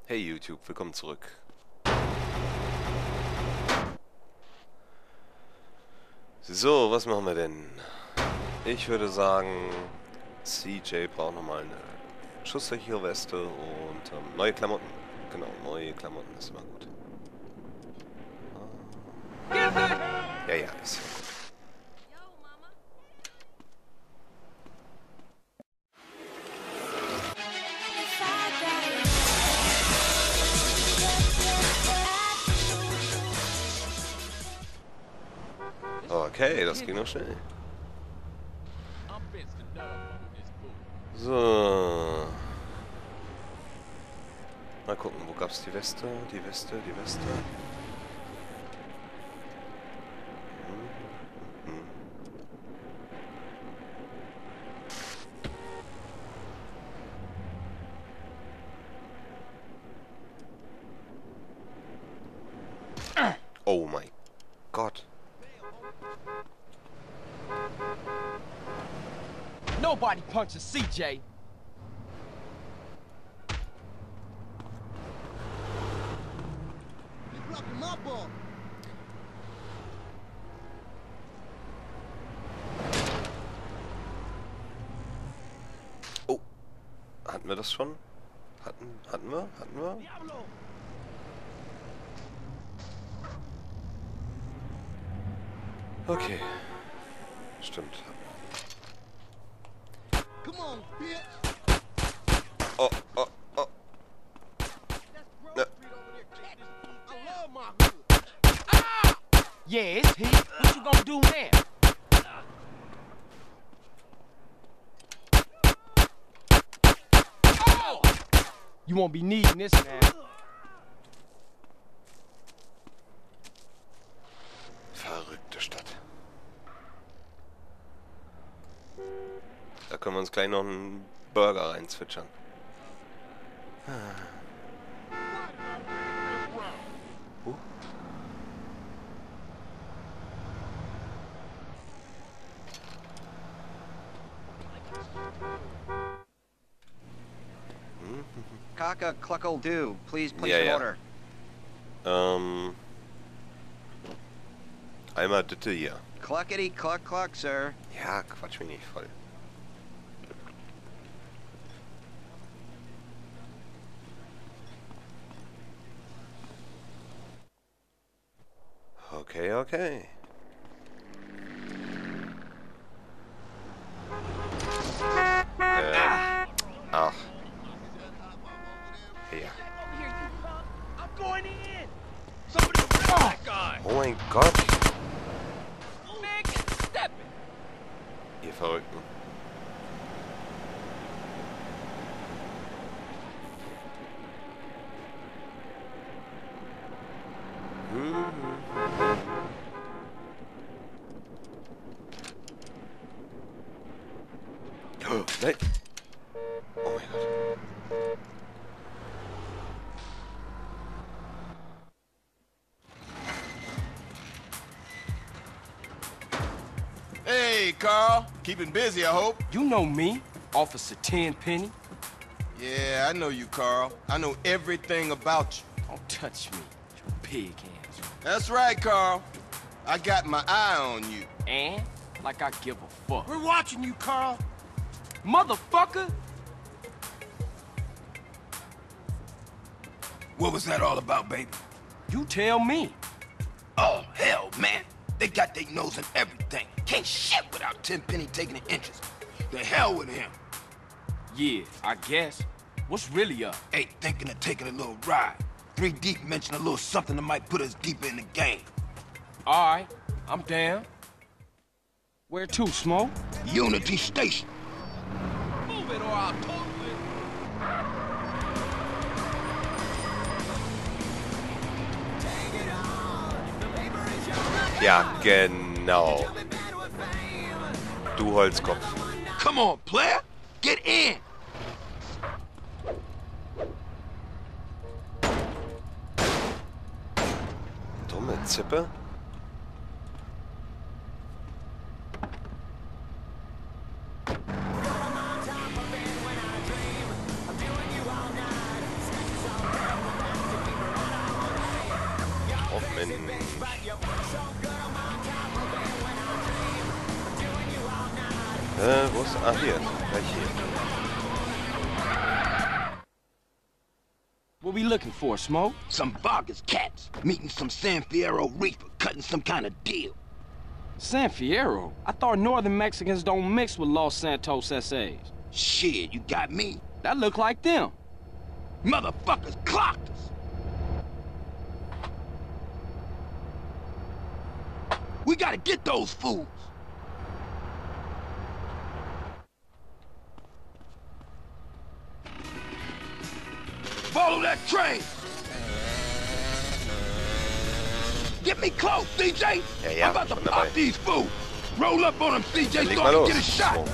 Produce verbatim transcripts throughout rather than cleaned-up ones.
Hey YouTube, willkommen zurück. So, was machen wir denn? Ich würde sagen, C J braucht nochmal eine schusssichere Weste und ähm, neue Klamotten. Genau, neue Klamotten ist immer gut. Ja, ja, ist ja gut. Okay, das ging noch schnell. So. Mal gucken, wo gab's die Weste? Die Weste, die Weste. Hm, hm. Oh mein Gott. Nobody punches C J. Oh. Hatten wir das schon? Hatten, hatten wir? Hatten wir? Okay. Stimmt. Oh, oh, oh. Ne. Yeah, it's he. What you gonna do now? Oh! You won't be needing this now. Verrückte Stadt. Da können wir uns gleich noch einen Burger reinzwitschern. Uh. Kaka Cluckle Do, please place Ja, an ja. order. Ähm. Einmal bitte hier. Cluckety cluck cluck, sir. Ja, quatsch mich nicht voll. Okay, okay. Ähm. Ach. Ja. I'm going in. Somebody grab that guy. Oh mein Gott. Man, get stepping. Ihr Verrückten. Oh, nein. Oh mein Gott. Hey, Carl. Keeping busy, I hope. You know me, Officer Tenpenny. Yeah, I know you, Carl. I know everything about you. Don't touch me, you pig hands. That's right, Carl. I got my eye on you. And like I give a fuck. We're watching you, Carl. Motherfucker! What was that all about, baby? You tell me. Oh, hell, man. They got their nose in everything. Can't shit without Tenpenny taking an interest. The hell with him. Yeah, I guess. What's really up? Ain't thinking of taking a little ride. Three Deep mentioned a little something that might put us deeper in the game. Alright, I'm down. Where to, Smoke? Unity Station. Move it or I'll total it. Ja, genau. Du Holzkopf. Come on, player. Get in. Dumme Zippe. Mensch. Äh, wo ist... Ah, hier. Gleich hier. What we looking for, Smoke? Some Vargas cats meeting some San Fierro Reaper, cutting some kind of deal. San Fierro? I thought northern Mexicans don't mix with Los Santos S As. Shit, you got me. That look like them. Motherfuckers clocked us. We gotta get those fools. Follow that train. Get me close, C J. Ja, ja, I'm about to schon pop dabei. these fools. Roll up on them, C J, Leg so mal I can los. get a shot. Smoke.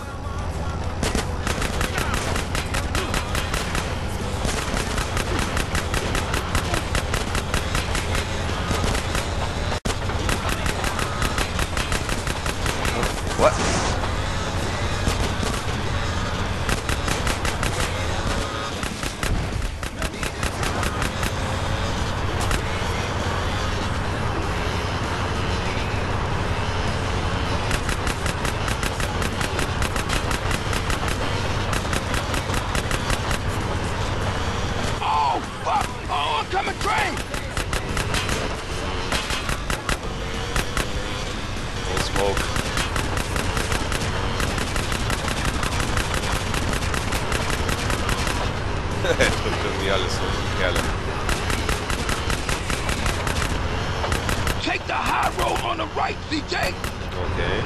What? Oh, fuck! Oh, oncoming train! Oh, Smoke. Er trifft irgendwie alles so, Kerle. Take the high road on the right, C J. Okay.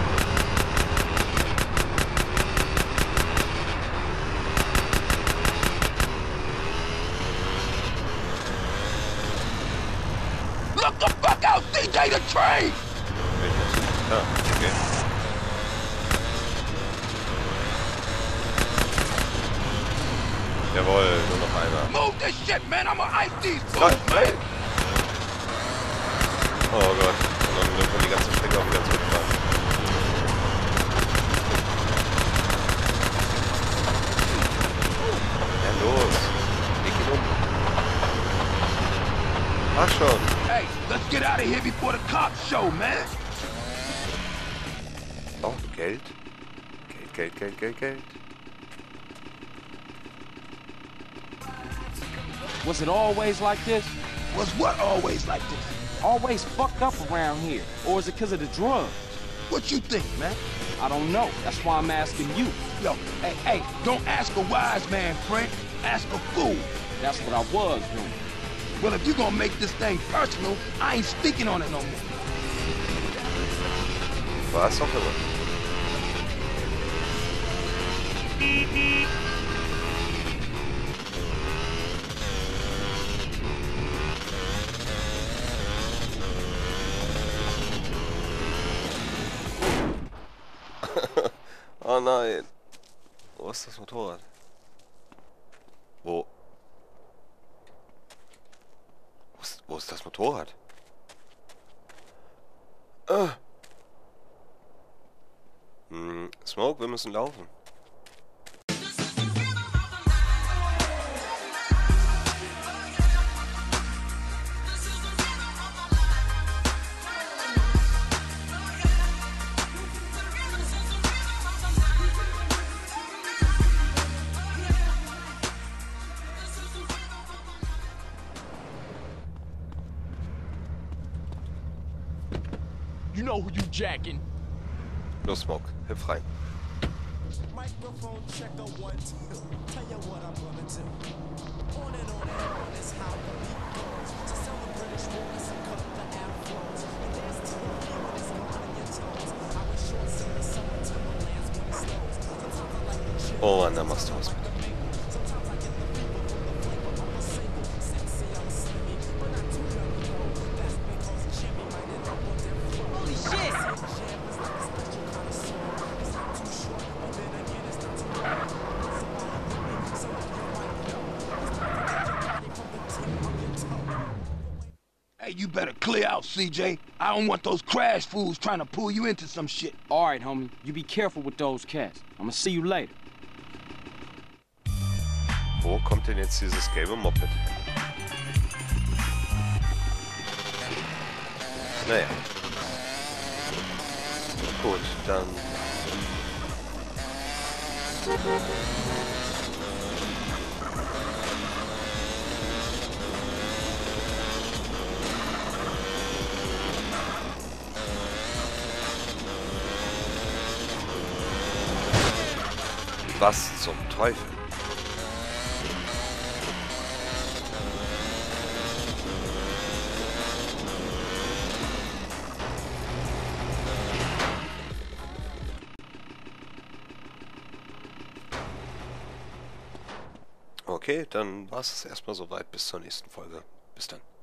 Look the fuck out, C J, the train! Ah, okay. Jawohl, nur noch einer. Move this shit, man. I'm gonna ice these Nein, fools, nein. man. Oh Gott. Und dann müssen wir die ganze Strecke auch wieder zurückfahren. Ja, los. Leg ihn um. Mach schon. Hey, let's get out of here before the cops show, man. Oh, Geld. Geld, Geld, Geld, Geld, Geld. Was it always like this? Was what always like this? Always fucked up around here? Or is it because of the drugs? What you think, man? I don't know. That's why I'm asking you. Yo, hey, hey, don't ask a wise man, Frank. Ask a fool. That's what I was doing. Well, if you gonna make this thing personal, I ain't speaking on it no more. Was auch immer. Oh nein. Wo ist das Motorrad? Wo? Wo ist, wo ist das Motorrad? Ah. Hm, Smoke, wir müssen laufen. You know who you jacking. Los, Smoke, hüpf rein. Microphone checker one, two. Tell you what I'm gonna do. On and on and on is how the beat goes. To sell the British waters and cut the afros. And there's to the view when it's gone in your toes. I was short in the summer timberlands when it snows. Sometimes I like the chip. Oh Mann, da machst du was mit. Sometimes I get the fever from the flavor of a single. Sexy, I'm slimmy, but not too dirty though. That's because Jimmy might end up on their floor. Holy shit! Hey, you better clear out, C J. I don't want those crash fools trying to pull you into some shit. All right, homie. You be careful with those cats. I'm gonna see you later. Wo kommt denn jetzt dieses gelbe Moped? Naja. Gut, dann... Was zum Teufel? Okay, dann war es erstmal soweit. Bis zur nächsten Folge. Bis dann.